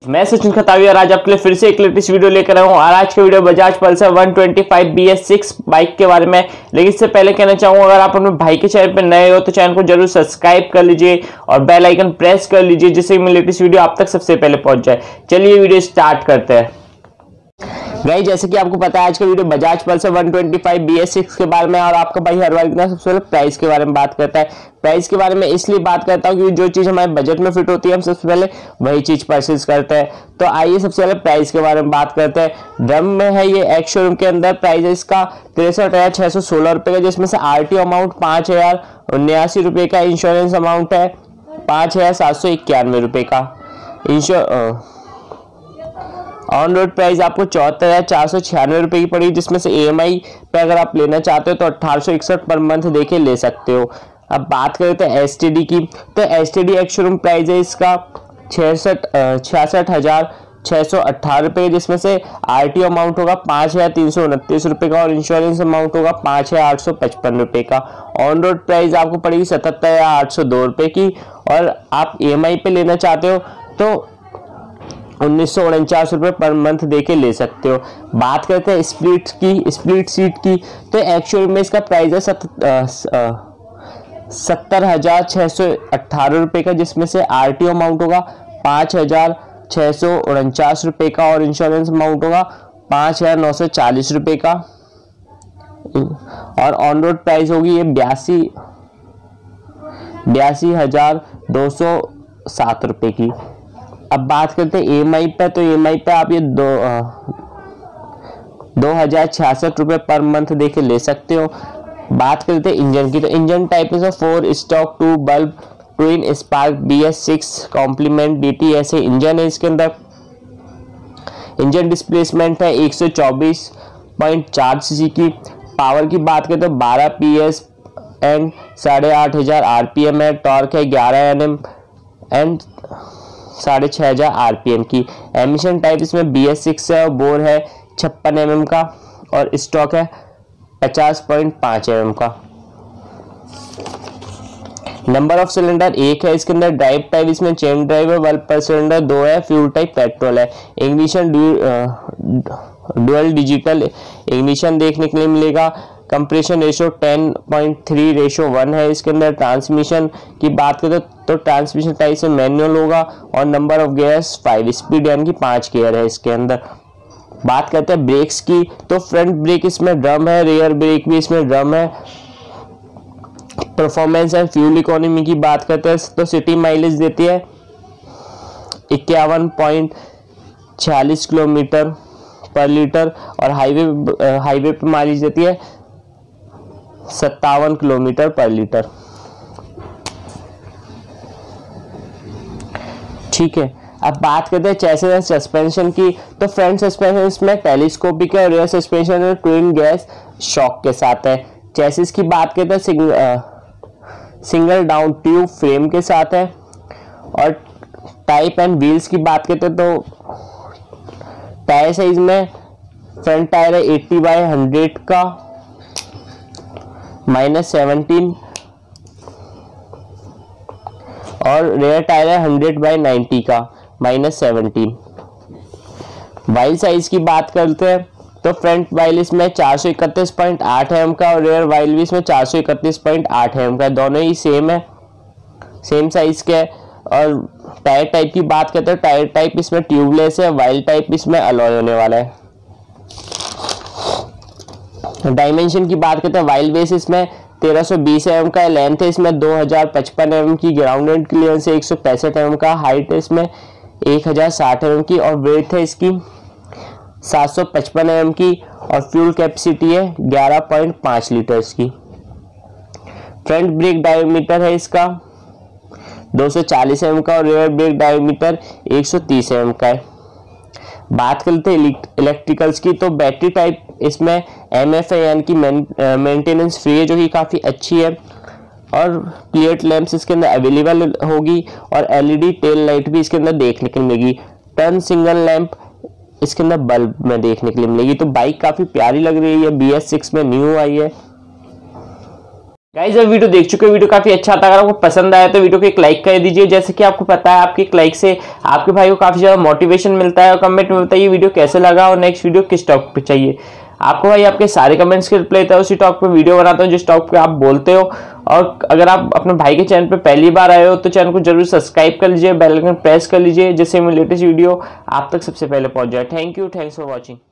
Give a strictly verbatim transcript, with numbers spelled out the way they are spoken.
मैं सचिन खतावी और आज आपके लिए फिर से एक लेटेस्ट वीडियो लेकर आया हूँ। और आज का video Bajaj Pulsar one twenty five B S six bike के बारे में। लेकिन इससे पहले कहना चाहूंगा, अगर आप अपने भाई के चैनल पर नए हो तो चैनल को जरूर सब्सक्राइब कर लीजिए और बेल आइकन प्रेस कर लीजिए, जिससे मेरी लेटेस्ट वीडियो आप तक सबसे पहले पहुंच जाए। चलिए वीडियो स्टार्ट करते हैं। गाइस, जैसे कि आपको पता है, आज का video Bajaj Pulsar one twenty five B S six के बारे में। और आपका भाई हर बार की तरह सबसे पहले प्राइस के बारे में बात करता है। प्राइस के बारे में इसलिए बात करता हूँ क्योंकि जो चीज हमारे बजट में फिट होती है हम सबसे पहले वही चीज परचेज करते हैं। तो आइए सबसे पहले प्राइस के बारे में बात करते हैं। ड्रम में है ये एक्स शोरूम के अंदर। प्राइस है इसका तिरसठ हजार छह सौ सोलह रुपए का, जिसमें से आर टी अमाउंट पांच हजार उन्यासी रुपए का, इंश्योरेंस अमाउंट है पांच हजार सात सौ इक्यानवे रुपए का। इंश्योर ऑन रोड प्राइस आपको चौहत्तर हजार चार सौ छियानवे रुपए की पड़ेगी, जिसमें से ई एम आई पे अगर आप लेना चाहते हो तो अठारह सौ इकसठ पर मंथ देके ले सकते हो। अब बात करते हैं एस टी डी की, तो S T D ex showroom price है इसका छियासठ छियासठ हजार छह सौ अट्ठारह रुपए, जिसमें से आर टी अमाउंट होगा पांच हजार तीन सौ उनतीस रुपए का और इंश्योरेंस अमाउंट होगा पांच हजार आठ सौ पचपन रुपए का। ऑन रोड प्राइस आपको पड़ेगी सतहत्तर हजार आठ सौ दो रुपए की, और आप ई एम आई पे लेना चाहते हो तो उन्नीस सौ उनचास रुपए पर मंथ देके ले सकते हो। बात करते हैं स्प्लिट की, स्प्लिट सीट की, तो एक्चुअल में इसका प्राइस है सत्तर हजार छह सौ अट्ठारह रुपए का, जिसमें से आर टी अमाउंट होगा पांच हजार छह सौ उनचास रुपए का और इंश्योरेंस अमाउंट होगा पांच हजार नौ सौ चालीस रुपए का। और ऑन रोड प्राइस होगी ये बयासी बयासी हजार दो सौ सात रुपए की। अब बात करते हैं ई एम आई पे, तो ई एम आई पे आप ये दो दो हजार छियासठ रुपए पर मंथ देके ले सकते हो। बात करते हैं इंजन की, तो इंजन टाइप है फोर स्टॉक टू बल्ब twin spark B S six compliment D T ऐसे इंजन है इसके अंदर। इंजन डिस्प्लेसमेंट है एक सौ चौबीस पॉइंट चार सीसी की। पावर की बात करें तो बारह पी एस एंड साढ़े आठ हजार आर पी एम है। टॉर्क है ग्यारह एन एम एंड साढ़े छह हजार आर पी एम की। एमिशन टाइप इसमें बी एस सिक्स है और बोर है छप्पन एम एम का, और स्टॉक है पचास पॉइंट पाँच एम एम का। नंबर ऑफ सिलेंडर एक है इसके अंदर। ड्राइव टाइप इसमें चेन ड्राइव है, बल्ब पर सिलेंडर दो है। फ्यूल टाइप पेट्रोल है। इग्निशन डुअल डिजिटल इग्निशन देखने के लिए मिलेगा। Compression ratio ten point three ratio one है इसके अंदर। ट्रांसमिशन की बात करें तो ट्रांसमिशन टाइप से मैनुअल होगा और number of gears five, speed यानी कि पांच गियर है इसके अंदर। बात करते हैं ब्रेक्स की, तो फ्रंट ब्रेक इसमें ड्रम है, रियर ब्रेक भी इसमें ड्रम है। परफॉर्मेंस एंड फ्यूल इकोनॉमी की बात करते हैं तो सिटी माइलेज देती है इक्यावन पॉइंट छियालीस किलोमीटर पर लीटर, और हाईवे हाईवे पे माइलेज देती है सत्तावन किलोमीटर पर लीटर। ठीक है, अब बात करते हैं चेसिस एंड सस्पेंशन की, तो फ्रंट सस्पेंशन इसमें टेलीस्कोपिक है और rear suspension twin gas shock के साथ है। चेसिस की बात करते हैं sing, single down tube frame के साथ है। और टाइप एंड व्हील्स की बात करते हैं तो टायर साइज में फ्रंट टायर है अस्सी बाई हंड्रेड का माइनस सेवनटीन, और रेयर टायर है हंड्रेड बाई नाइन्टी का माइनस सेवनटीन। वाइल साइज की बात करते हैं तो फ्रंट वाइल इसमें चार सौ इकतीस पॉइंट आठ एम का और रेयर वाइल भी इसमें चार सौ इकतीस पॉइंट आठ एम का। दोनों ही सेम है, सेम साइज के। और टायर टाइप की बात करते हैं, टायर टाइप इसमें ट्यूबलेस है, वाइल टाइप इसमें अलॉय होने वाला है। डायमेंशन की बात करते हैं, वाइल बेस इसमें तेरह सौ बीस एम का, लेंथ है इसमें दो हजार पचपन एम की, ग्राउंड एंड क्लियरेंस है एक सौ पैंसठ एम का, हाइट है इसमें एक हजार साठ एम की, और वेट है इसकी सात सौ पचपन एम की, और फ्यूल कैपेसिटी है ग्यारह पॉइंट पाँच लीटर्स की। फ्रंट ब्रेक डायमीटर है इसका दो सौ चालीस एम का और रेयर ब्रेक डायमीटर एक सौ तीस एम का है। बात करते हैं इलेक्ट्रिकल्स की, तो बैटरी टाइप इसमें एम एफ है यानी कि मेंटेनेंस फ्री है, जो कि काफ़ी अच्छी है। और प्लेट लैंप्स इसके अंदर अवेलेबल होगी और L E D tail light भी इसके अंदर देखने को मिलेगी। टर्न सिंगल लैंप इसके अंदर बल्ब में देखने के लिए मिलेगी। तो बाइक काफ़ी प्यारी लग रही है, बी एस सिक्स में न्यू आई है। गाइस अब वीडियो देख चुके हो, वीडियो काफी अच्छा था। अगर आपको पसंद आया तो वीडियो को एक लाइक कर दीजिए। जैसे कि आपको पता है आपके एक लाइक से आपके भाई को काफी ज्यादा मोटिवेशन मिलता है। और कमेंट में बताइए वीडियो कैसे लगा और नेक्स्ट वीडियो किस टॉपिक पे चाहिए। आपको भाई आपके सारे कमेंट्स के रिप्लाई देता है, उसी टॉपिक पे वीडियो बनाता हूँ जिस टॉपिक पे आप बोलते हो। और अगर आप अपने भाई के चैनल पे पहली बार आए हो तो चैनल को जरूर सब्सक्राइब कर लीजिए, बेल आइकन प्रेस कर लीजिए, जिससे मेरी लेटेस्ट वीडियो आप तक सबसे पहले पहुंच जाए। Thank you, thanks for watching.